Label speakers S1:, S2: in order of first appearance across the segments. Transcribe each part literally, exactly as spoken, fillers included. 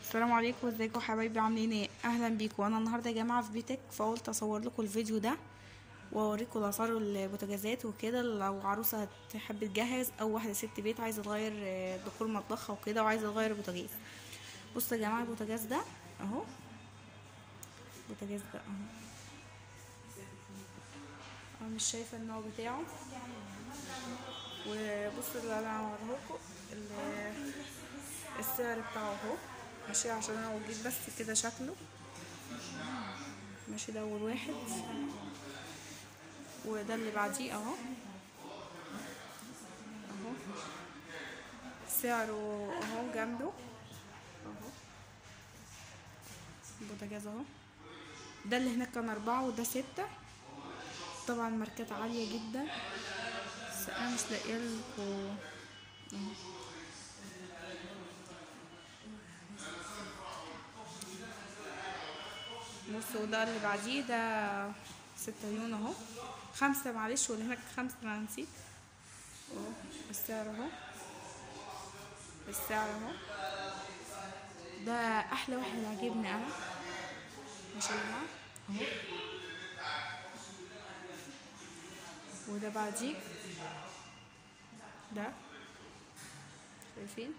S1: السلام عليكم، ازيكم حبايبي؟ عاملين ايه؟ اهلا بيكم. انا النهارده يا جماعه في بيتك، فقلت اصور لكم الفيديو ده واوريكم اسعار البوتاجازات وكده، لو عروسه تحب تجهز او واحده ست بيت عايزه تغير ديكور مطبخها وكده وعايزه تغير البوتاجاز. بصوا يا جماعه البوتاجاز ده اهو، البوتاجاز ده اهو، انا مش شايفه النوع بتاعه. وبصوا اللي انا هوريهولكم السعر بتاعه اهو، ماشي، عشان انا اجيب بس كده شكله ماشي. ده اول واحد، وده اللي بعديه اهو اهو، سعره اهو جنبه اهو، البوتاجاز اهو. ده اللي هناك كان اربعة وده ستة، طبعا ماركات عالية جدا بس انا مش لاقيه لكم اهو. بصوا ده اللي بعديه ده ستة يون اهو، خمسة معلش، واللي هناك خمسة انا نسيت اهو. السعر اهو، السعر اهو. ده احلى واحد عجبني انا، ماشي يا جماعه اهو. وده بعديه ده، شايفين؟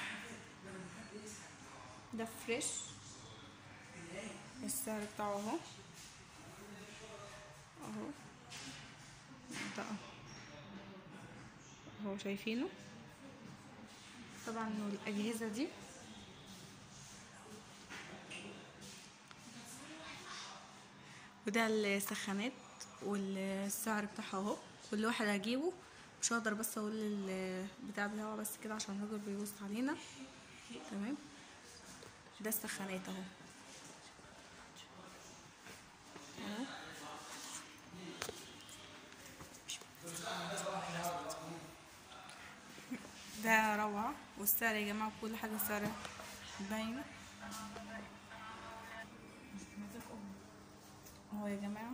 S1: ده فريش، السعر بتاعه اهو اهو، ده اهو شايفينه. طبعا الاجهزه دي وده السخانات والسعر بتاعها اهو. كل واحد هجيبه، مش هقدر بس اقول البتاع بتاعه بس كده عشان الراجل بيبص علينا. تمام، ده السخانات اهو اهو. ده روعة، والسعر يا جماعة كل حاجة سعرها باينة اهو يا جماعة.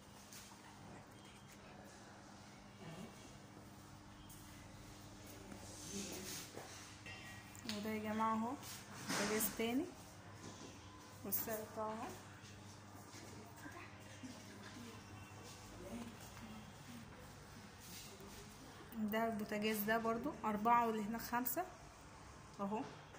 S1: وده يا جماعة اهو بوتاجاز تاني، والسعر بتاعه اهو. ده البوتاجاز ده برضو أربعة واللي هناك خمسة اهو.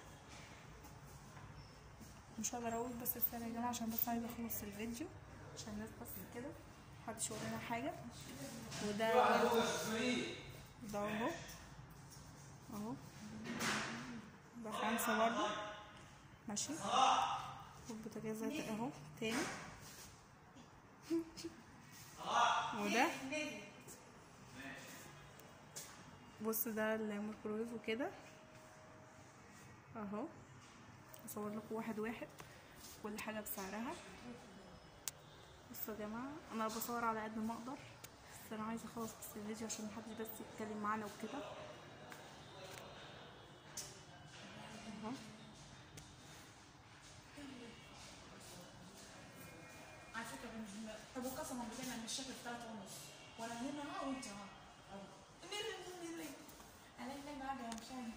S1: مش هقدر اقول بس السعر يا جماعة عشان بس عايزة اخلص الفيديو عشان الناس بس كده محدش يقول لنا حاجة. وده برضو ده اهو اهو، ده خمسة برضو ماشي. والبوتاجازات اهو تاني. وده بص ده الميكرويف وكده اهو. اصور لكم واحد واحد كل حاجه بسعرها. بصوا يا جماعه انا بصور على قد ما اقدر، بس انا عايزه اخلص بس الفيديو عشان محدش بس يتكلم معانا وكده اهو.
S2: على فكره طب وقسما بالله انا مش شايفه ثلاثة ونص ولا هنا ها وانت ها ليه ليه ليه انا اللي معاك يا مشان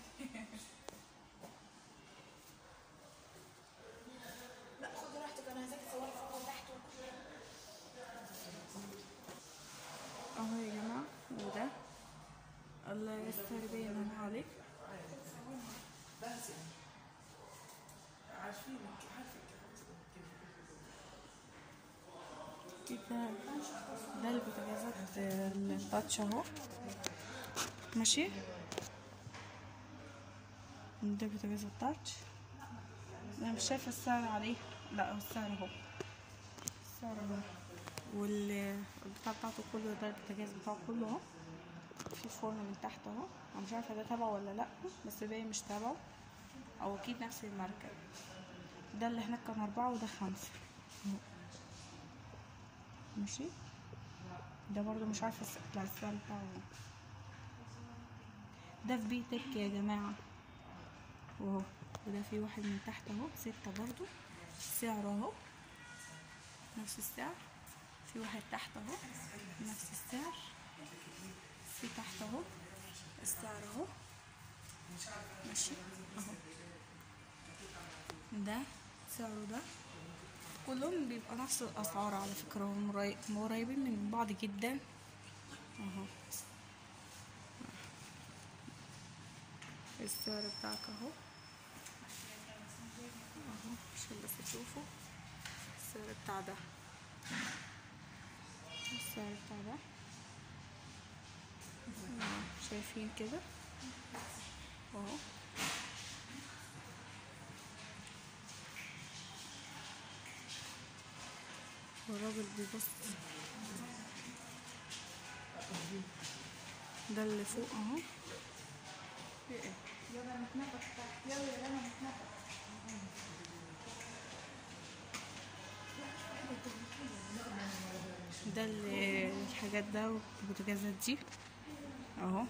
S2: لا خدي راحتك، انا عايزاك تصوري فوق وتحت وكل
S1: اهو يا جماعه. وده الله يستر بينا عليك.
S2: بس عارفين عارفين
S1: كده. ده البوتاجازات التاتش اهو ماشي. ده بوتاجاز التاتش، انا مش شايفه السعر عليه، لا هو السعر اهو، السعر اهو. والبتاع بتاعته كله، ده البوتاجاز بتاعه كله اهو. في فرن من تحت اهو، انا مش عارفه ده تبعه ولا لا، بس باين مش تبعه او اكيد نفس الماركه. ده اللي هناك كان اربعة وده خمسة ماشي. ده برضو مش عارفه السعر بتاعه. ده في بيتك يا جماعه واهو. وده في واحد من تحت اهو ستة برضو، سعره اهو نفس السعر. في واحد تحت اهو نفس السعر، في تحت اهو السعر اهو ماشي اهو. ده سعره ده، كلهم بيبقى نفس الاسعار على فكرة، هم قريبين من بعض جدا اهو. السعر بتاعك اهو اهو عشان بس تشوفوا السعر بتاع ده، السعر بتاع ده اهو شايفين كده اهو. والراجل بيبص، ده اللي فوق اهو.
S2: يلا نتنفس تحت، يلا يا رنا نتنفس.
S1: ده اللي الحاجات ده والبوتاجازات دي اهو.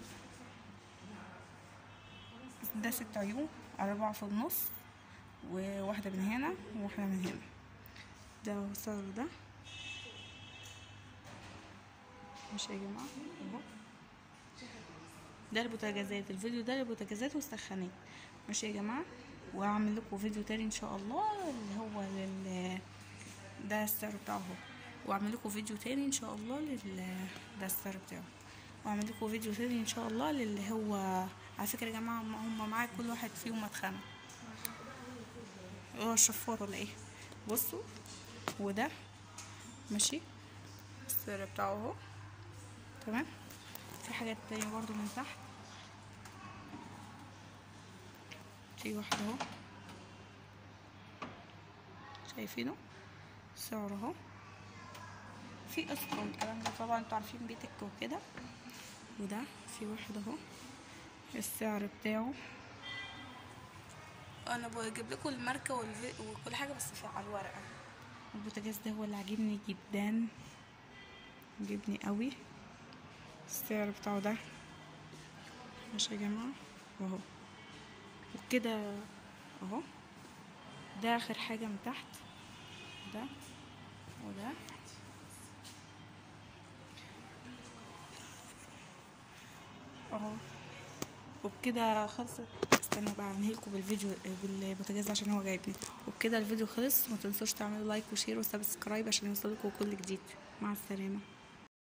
S1: ده ست عيون، أربعة في النص، وواحدة من هنا وواحدة من هنا. ده هو سعره ده، مش يا جماعة اهو. ده البوتاجازات، الفيديو ده للبوتاجازات والسخانات، ماشي يا جماعة. وهعمل لكم فيديو تاني ان شاء الله اللي هو لل ده السعر بتاعه اهو، واعمل لكم فيديو تاني ان شاء الله لل ده السعر بتاعه، واعمل لكم فيديو تاني ان شاء الله للي هو. على فكرة يا جماعة هم معايا كل واحد فيهم مدخنة، هو الشفاط ولا ايه؟ بصوا، وده ماشي السعر بتاعه اهو تمام. في حاجات تانية برضو من تحت، في واحدة اهو شايفينه سعره اهو. في قسط والكلام ده طبعا انتوا عارفين بيتك وكده. وده في واحد اهو السعر بتاعه، انا بجيب لكم الماركه والفي... وكل حاجه بس في على الورقه. البوتاجاز ده هو اللي عاجبني جدا، عاجبني قوي السعر بتاعه ده، ماشي يا جماعه اهو. وكده اهو، ده اخر حاجه من تحت، ده وده اهو. وبكده خلصت. استنوا بقى انهيلكم بالفيديو بالبوتاجاز عشان هو جايبني. وبكده الفيديو خلص، ما تنسوش تعملوا لايك وشير وسبسكرايب عشان يوصلكوا كل جديد. مع السلامه.